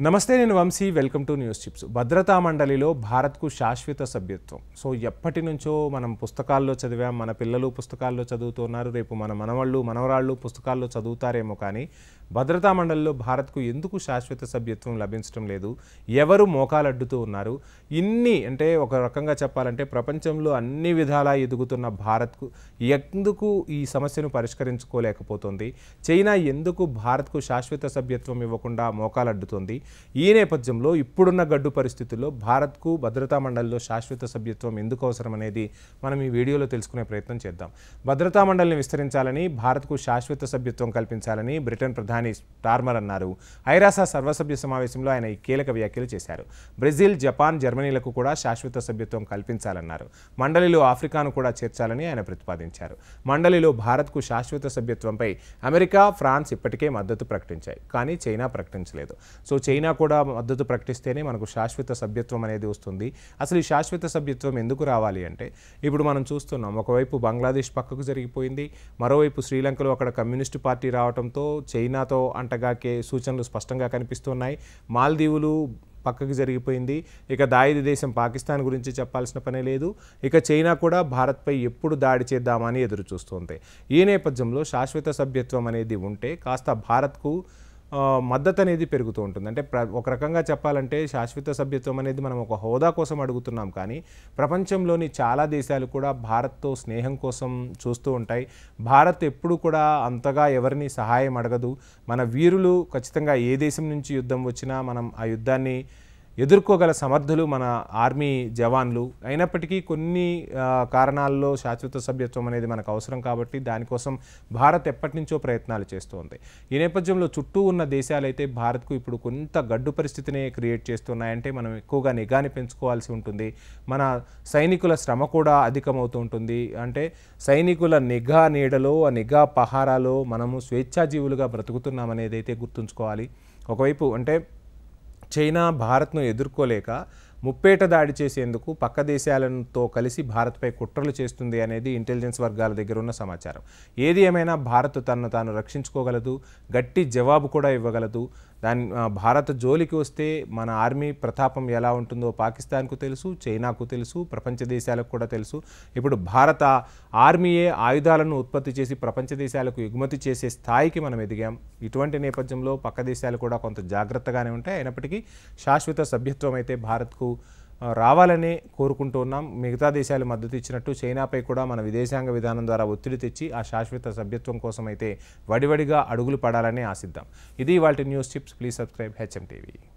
నమస్తే నేను Vamsi welcome to News Chips. భద్రతా మండలిలో భారత్కు శాశ్వత సభ్యత్వం. సో ఎప్పటి నుంచో మనం పుస్తకాల్లో చదివాం, మన పిల్లలు పుస్తకాల్లో చదువుతున్నారు, రేపు మన మనవళ్ళు మనవరాళ్ళు పుస్తకాల్లో చదువుతారేమో. కానీ భద్రతా మండలిలో భారత్కు ఎందుకు శాశ్వత సభ్యత్వం లభించడం లేదు? ఎవరు మోకాలడ్డుతూ ఉన్నారు? అంటే ఒక రకంగా చెప్పాలంటే ప్రపంచంలో అన్ని విధాలా ఎదుగుతున్న భారత్కు ఎందుకు ఈ సమస్యను పరిష్కరించుకోలేకపోతుంది? చైనా ఎందుకు భారత్కు శాశ్వత సభ్యత్వం ఇవ్వకుండా మోకాలడ్డుతుంది? ఈ నేపథ్యంలో ఇప్పుడున్న గడ్డు పరిస్థితుల్లో భారత్కు భద్రతా మండలిలో శాశ్వత సభ్యత్వం ఎందుకు అవసరం అనేది మనం ఈ వీడియోలో తెలుసుకునే ప్రయత్నం చేద్దాం. భద్రతా మండలిని విస్తరించాలని, భారత్కు శాశ్వత సభ్యత్వం కల్పించాలని బ్రిటన్ ప్రధాని స్టార్మర్ అన్నారు. ఐరాస సర్వసభ్య సమావేశంలో ఆయన ఈ కీలక వ్యాఖ్యలు చేశారు. బ్రెజిల్, జపాన్, జర్మనీలకు కూడా శాశ్వత సభ్యత్వం కల్పించాలన్నారు. మండలిలో ఆఫ్రికాను కూడా చేర్చాలని ఆయన ప్రతిపాదించారు. మండలిలో భారత్కు శాశ్వత సభ్యత్వంపై అమెరికా, ఫ్రాన్స్ ఇప్పటికే మద్దతు ప్రకటించాయి, కానీ చైనా ప్రకటించలేదు. సో చైనా కూడా మద్దతు ప్రకటిస్తేనే మనకు శాశ్వత సభ్యత్వం అనేది వస్తుంది. అసలు ఈ శాశ్వత సభ్యత్వం ఎందుకు రావాలి అంటే, ఇప్పుడు మనం చూస్తున్నాం, ఒకవైపు బంగ్లాదేశ్ పక్కకు జరిగిపోయింది, మరోవైపు శ్రీలంకలో అక్కడ కమ్యూనిస్టు పార్టీ రావడంతో చైనాతో అంటగాకే సూచనలు స్పష్టంగా కనిపిస్తున్నాయి. మాల్దీవులు పక్కకు జరిగిపోయింది. ఇక దాయిది దేశం పాకిస్తాన్ గురించి చెప్పాల్సిన పనే లేదు. ఇక చైనా కూడా భారత్పై ఎప్పుడు దాడి చేద్దామని ఎదురు చూస్తుంది. ఈ నేపథ్యంలో శాశ్వత సభ్యత్వం అనేది ఉంటే కాస్త భారత్కు మద్దతు అనేది పెరుగుతూ ఉంటుంది. అంటే ఒక రకంగా చెప్పాలంటే శాశ్వత సభ్యత్వం అనేది మనం ఒక హోదా కోసం అడుగుతున్నాం, కానీ ప్రపంచంలోని చాలా దేశాలు కూడా భారత్తో స్నేహం కోసం చూస్తూ ఉంటాయి. భారత్ ఎప్పుడు కూడా అంతగా ఎవరిని సహాయం అడగదు. మన వీరులు ఖచ్చితంగా ఏ దేశం నుంచి యుద్ధం వచ్చినా మనం ఆ యుద్ధాన్ని ఎదుర్కోగల సమర్థులు మన ఆర్మీ జవాన్లు. అయినప్పటికీ కొన్ని కారణాల్లో శాశ్వత సభ్యత్వం అనేది మనకు అవసరం కాబట్టి దానికోసం భారత్ ఎప్పటి నుంచో ప్రయత్నాలు చేస్తుంది. ఈ నేపథ్యంలో చుట్టూ ఉన్న దేశాలైతే భారత్కు ఇప్పుడు కొంత గడ్డు పరిస్థితిని క్రియేట్ చేస్తున్నాయంటే మనం ఎక్కువగా నిఘాని పెంచుకోవాల్సి ఉంటుంది. మన సైనికుల శ్రమ కూడా అధికమవుతూ ఉంటుంది. అంటే సైనికుల నిఘా నీడలో, ఆ నిఘా పహారాలో మనము స్వేచ్ఛాజీవులుగా బ్రతుకుతున్నామనేది అయితే గుర్తుంచుకోవాలి. ఒకవైపు అంటే చైనా భారత్ను ఎదుర్కోలేక ముప్పేట దాడి చేసేందుకు పక్క దేశాలతో కలిసి భారత్పై కుట్రలు చేస్తుంది అనేది ఇంటెలిజెన్స్ వర్గాల దగ్గర ఉన్న సమాచారం. ఏది ఏమైనా భారత్ తనను తాను రక్షించుకోగలదు, గట్టి జవాబు కూడా ఇవ్వగలదు. భారత్ జోలికి వస్తే మన ఆర్మీ ప్రతాపం ఎలా ఉంటుందో పాకిస్తాన్కు తెలుసు, చైనాకు తెలుసు, ప్రపంచ దేశాలకు కూడా తెలుసు. ఇప్పుడు భారత ఆర్మీయే ఆయుధాలను ఉత్పత్తి చేసి ప్రపంచ దేశాలకు ఎగుమతి చేసే స్థాయికి మనం ఎదిగాం. ఇటువంటి నేపథ్యంలో పక్క దేశాలు కూడా కొంత జాగ్రత్తగానే ఉంటాయి. అయినప్పటికీ శాశ్వత సభ్యత్వం అయితే భారత్కు రావాలని కోరుకుంటూ ఉన్నాం. మిగతా దేశాలు మద్దతు ఇచ్చినట్టు చైనాపై కూడా మన విదేశాంగ విధానం ద్వారా ఒత్తిడి తెచ్చి ఆ శాశ్వత సభ్యత్వం కోసం అయితే వడివడిగా అడుగులు పడాలని ఆశిద్దాం. ఇది ఇవాల్టి News Chips. Please subscribe HM TV.